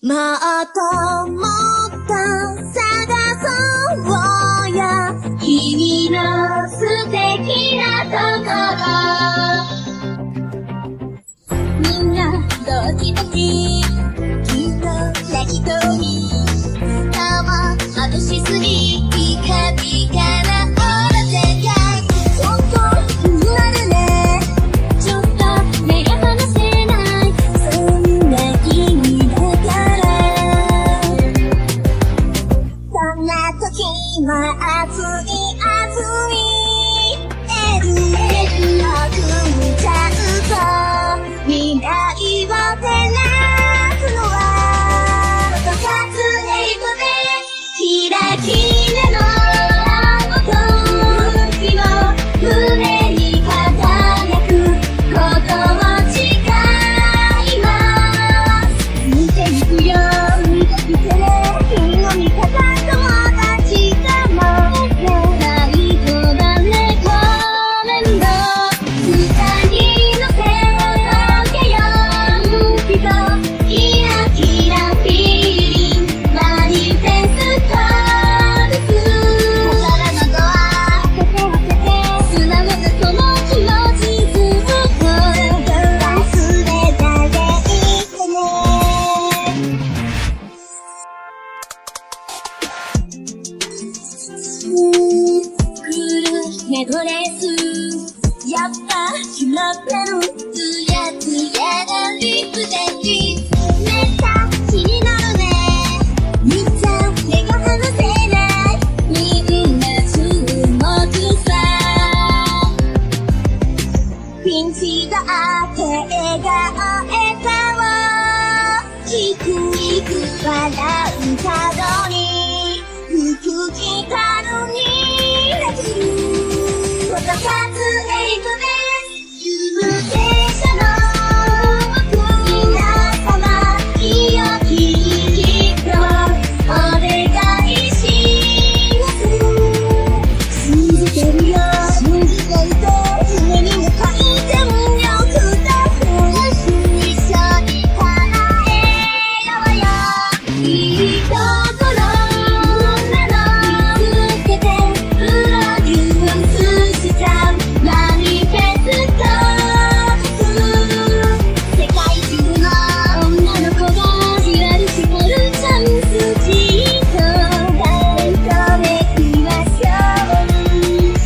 もっともっと探そうよ君の素敵なところみんなドキドキきっと泣きとみ顔も眩しすぎピカピカなオーラ全開本当気になるねちょっと目が離せないそんな君だからそんな時も熱い熱いエルエルを組んじゃうと未来を照らすのはフォトカツエイトでキラキラのラボと君も胸に輝くことを誓います見ていくよ見てきてね君の味方友達かもないとだねコメント二人の手をつけようきっとキラキラフィーリングマニフェストです心のドア開けて素直なその気持ちずっと忘れないでいてねクールメドレースやっぱ決まってるツヤツヤなリップでリめっちゃ気になるねみっちゃん目が離せないみんな注目さピンチがあって笑顔キクキク笑う角に服着たのに泣けるフォトカツエイトです有限者の皆様清き人お願いします信じてるよ信じていて夢に向かい全力だ一緒に叶えようよいいところなの見つけてプロデュースしちゃうマニフェストです世界中の女の子がひらり絞るチャンスじっと誰とめきましょう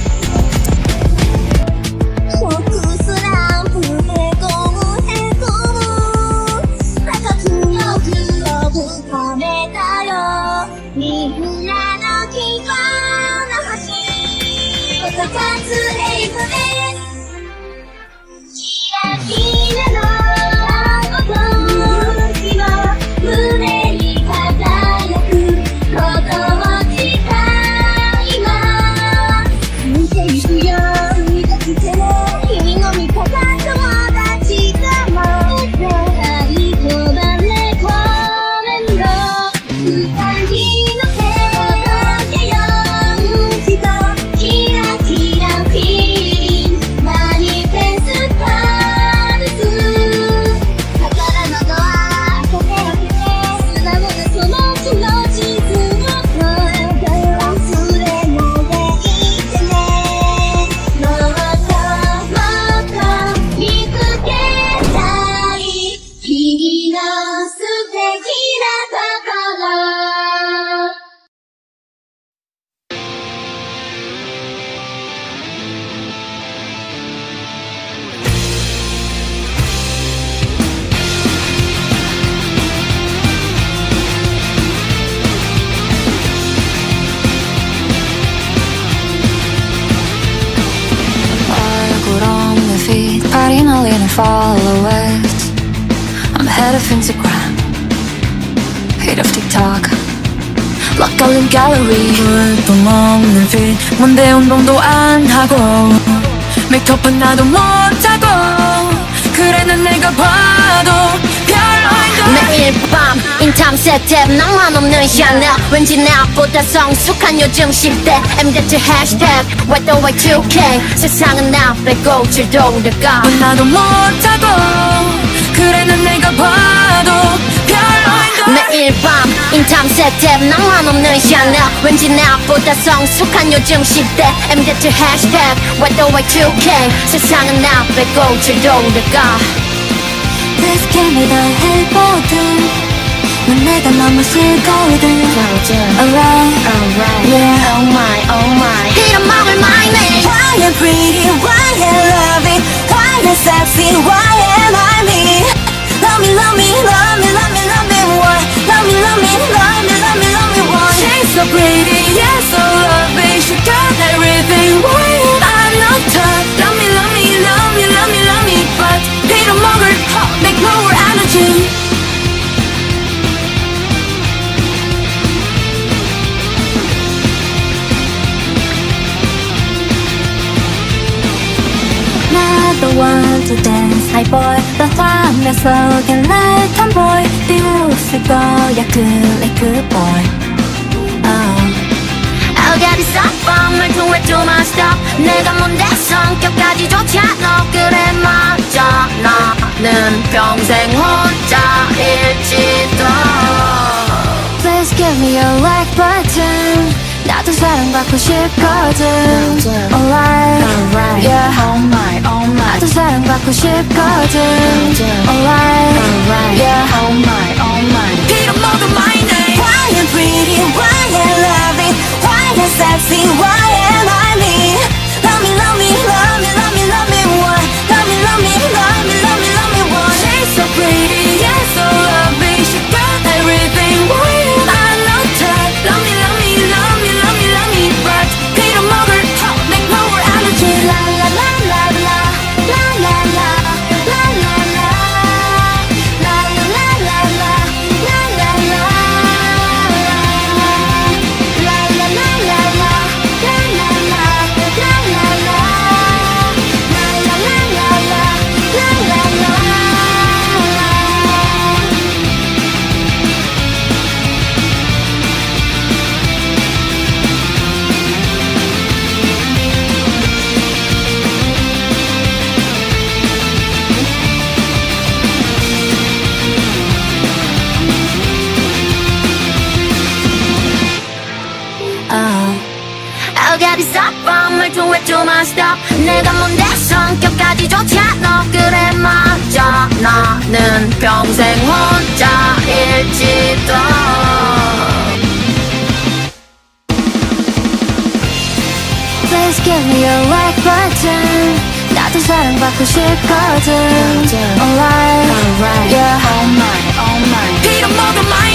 フォークスランプへこむへこむ高くよく褒めたよみんなの希望の星フォトカツエイトですキラキラのラボと君も胸に輝くことを誓います見ていくよ見てきてね君の味方友達かもないとだねコメント二人の手をつけようきっとキラキラフィーリングマニフェストです心のドア開けて素直なその気持ちずっと忘れないでいてねもっともっと見つけたい君の素敵なところ Good on my feet, partying all in and followers. I'm headed into crime. Hate of TikTok. Lock 걸린 gallery. 또 먹는 fit. 뭔데 운동도 안 하고. 메이크업은 나도 못하고. 그래 난 내가 봐도 별로인 매일 밤 인탐 세탭 낭만 없는 샤넬 왠지 나보다 성숙한 요즘 10대 M같이 해시태그 Y2K 세상은 나 빼고 질동들까 나도 못하고 그래 난 내가 봐도 별로인 걸 매일 밤 인탐색탭 나만 없는 샤넬 왠지 나보다 성숙한 요즘 시대 MZ hashtag Y2K 세상은 나 빼고 즐거우니까 Please give me the 해보든 넌 내가 너무 싫거든 Alright Yeah Oh my 빌어먹을 my name Why am pretty, why am lovely, why am sexy, why am I me? Love me, love me, love me, love me, love me, why? Love me, love me, love me, love me, love me, why? She's so pretty, yeah, so lovely She got everything, why am I not her? Love me, love me, love me, love me, love me But 빌어먹을 make lower energy Not want to dance, high boy 너 화면 속에 날 tomboy 띄웠을 거야 good boy 알갈이 싹밤 말투에 좀 stop 내가 뭔데 성격까지 좋지 않아 그래 맞아 나는 평생 혼자일지도 Please give me your like button 나도 사랑받고 싶거든 Alright Yeah Oh my 나도 사랑받고 싶거든 Alright Yeah Oh my 빌어먹을 my name Why am pretty, why am lovely, why am sexy, why am I me? Love me, love me, love me, love me, love me, why? Love me, love me, love me, love me, love me, why? She's so pretty, yeah, so lovely She got everything, why am I not her? Love me, love me, love me, love me, love me But 빌어먹을 make lower energy La la la la la la la la la la la la la la la la la la 알갈이 싹밤 말투에 좀 stop 내가 뭔데 성격까지 좋지 않아 그래 맞아 나는 평생 혼자일지도 Please give me your like button 나도 사랑받고 싶거든 Alright Yeah Oh my 빌어먹을 my